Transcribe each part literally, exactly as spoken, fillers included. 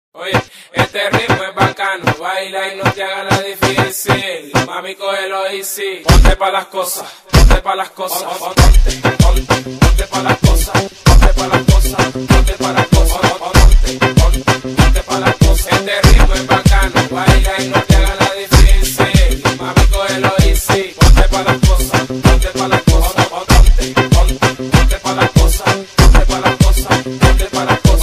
Oye, este ritmo es bacano, baila y no te haga la difícil. Mami, cógelo easy. Ponte pa' las cosas, ponte pa' las cosas. Ponte, ponte, ponte pa' las cosas, ponte pa' las cosas, ponte pa' las cosas. Ponte, ponte, ponte pa' las cosas. Este ritmo es bacano, baila y no te haga la difícil. Mami, cógelo easy. Ponte pa' las cosas, ponte pa' las cosas. Ponte, ponte, ponte pa' las cosas, ponte pa' las cosas, ponte pa' las cosas.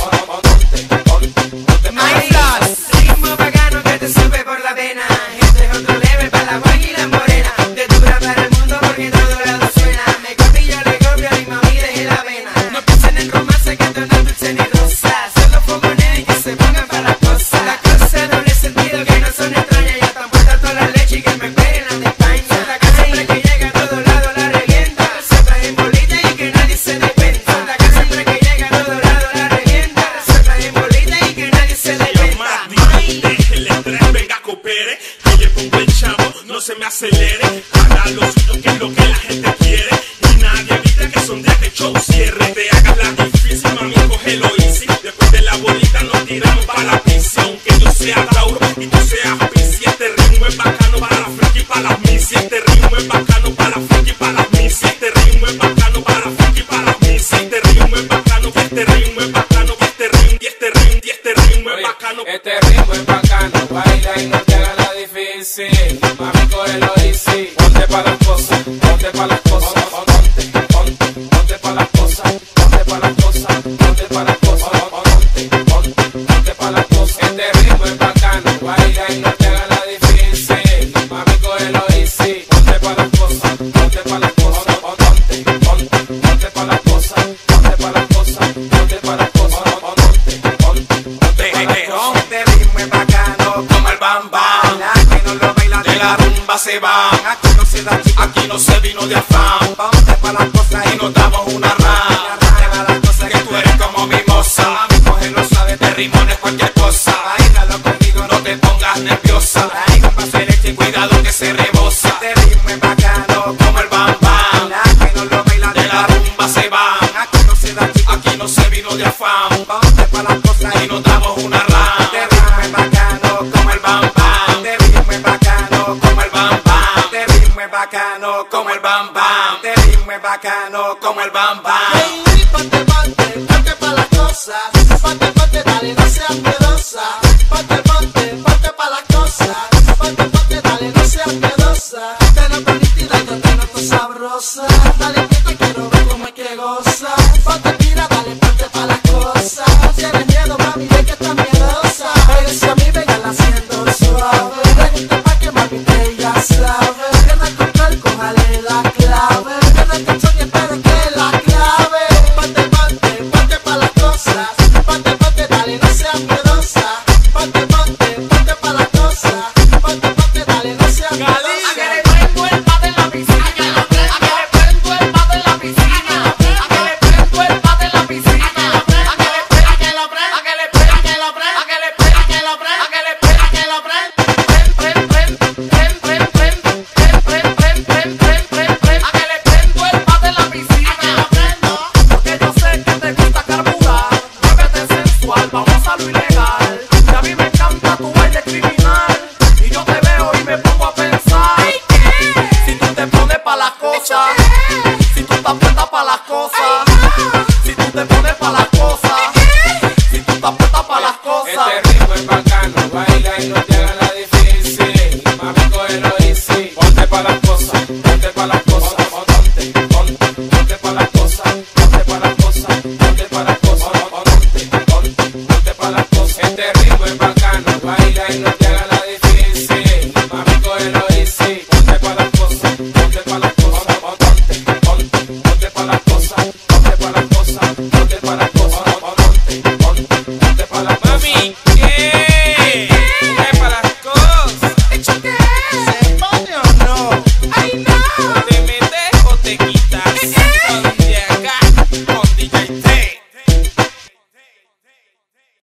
Ritmo bacano que te sube por la vena. Este es otro level para la guay y la morena. De dura para el mundo porque en todo lado suena. Me copio, yo le copio y mami deje la vena. No piensen en romance que esto no es dulce ni rosa. Solo fogones y que se pongan para las cosas. Las cosas doble sentido que no son extrañas. Ya están puestas toda la leche y que me esperen las de España. La casa siempre que llega a todos lados la revienta. Se traen bolita y que nadie se dé cuenta. La casa siempre que llega a todos lados la revienta. Se traen bolita y que nadie se dé cuenta. El estrés, venga, coopere. Que le pongo el chavo, no se me acelere. Haga lo suyo, que es lo que la gente quiere. Y nadie evita que son días que show cierre. Te hagas la difícil, mami, cógelo easy. Después de la bolita nos tiramos para la piscina. Aunque yo sea Tauro y tú seas Piscis. Este ritmo es bacano para la friki y para las misi. Este ritmo es bacano para la friki y para las misi. Este ritmo es bacano para la friki y para las misi. Este ritmo es bacano, este ritmo es bacano. Este ritmo, y este ritmo, y este ritmo es bacano. Este ritmo es bacano, baila y no te haga la difícil. Mami, cógelo easy. Ponte pa' las cosas, ponte pa' las cosas. Ponte, ponte, ponte pa' las cosas, ponte pa' las cosas, ponte pa' las cosas. Ponte, ponte, ponte pa' las cosas. Este ritmo es bacano, baila y no te haga la difícil. Mami, cógelo easy. Ponte pa' las cosas, ponte pa' las cosas. Ponte, ponte, ponte pa' las cosas, ponte pa' las cosas, ponte pa' las cosas. Ponte, ponte, ponte pa' las cosas. Este ritmo es bacano como el bam bam. La que no lo baila De la rumba se va. aquí no se da chica. Aquí no se vino de afán. Ponte pa' las cosas Y nos damos una rama. las cosas Que tú eres como mimosa. Mami, cógelo suave, De ritmo no es cualquier cosa. bailalo conmigo, No te pongas nerviosa. traigo un vaso de leche. Cuidado que se rebosa. Este ritmo es bacano Como el bam bam. la que no lo baila De la rumba se va. aquí no se da chica. Aquí no se vino de afán. Ponte pa' las cosas Y nos damos una rama. Este ritmo es bacano como el bam bam. Este ritmo es bacano como el bam bam. Este ritmo es bacano como el bam bam. Este ritmo es bacano como el bam bam. Baby, ponte, ponte, ponte pa' las cosas. Ponte, ponte, dale, no seas miedosa. Ponte, ponte, ponte pa' las cosas. Ponte, ponte, dale, no seas miedosa. Te noto nítida, yo te noto sabrosa. Dale, que te quiero ver cómo es que goza. Ponte, tira, dale, ponte pa' las cosas. No tienes miedo, mami, de que estás miedosa. Pero si a mí vengan haciendo suave. Pregunta pa' que mami te ya sabe. Ven a comprar, cójale la clave. Ven a canción y espero que la clave. Ponte, ponte, ponte pa' las cosas. Ponte, ponte, dale, no seas miedosa. Ponte, ponte, ponte pa' las cosas. Ponte, ponte, dale, no seas miedosa. A que le prendo el bate en la piscina. A que le prendo el bate en la piscina. A que le prendo el bate en la piscina. A que le prendo, a que lo prendo, a que le prendo, a que lo prendo, a que le prendo, a que lo prendo, a que le prendo, a que lo prendo. Prend, prend, prend, prend, prend, prend, prend, prend, prend, prend, prend, prend. A que le prendo el bate en la piscina. A que lo prendo, porque yo sé que te gusta carburar. Muévete sensual, vamos a lo ilegal. Y a mí me encanta tu baile criminal. Y yo te veo y me pongo a pensar. Si tú te pones pa' las cosas, si tú estás puesta pa' las cosas.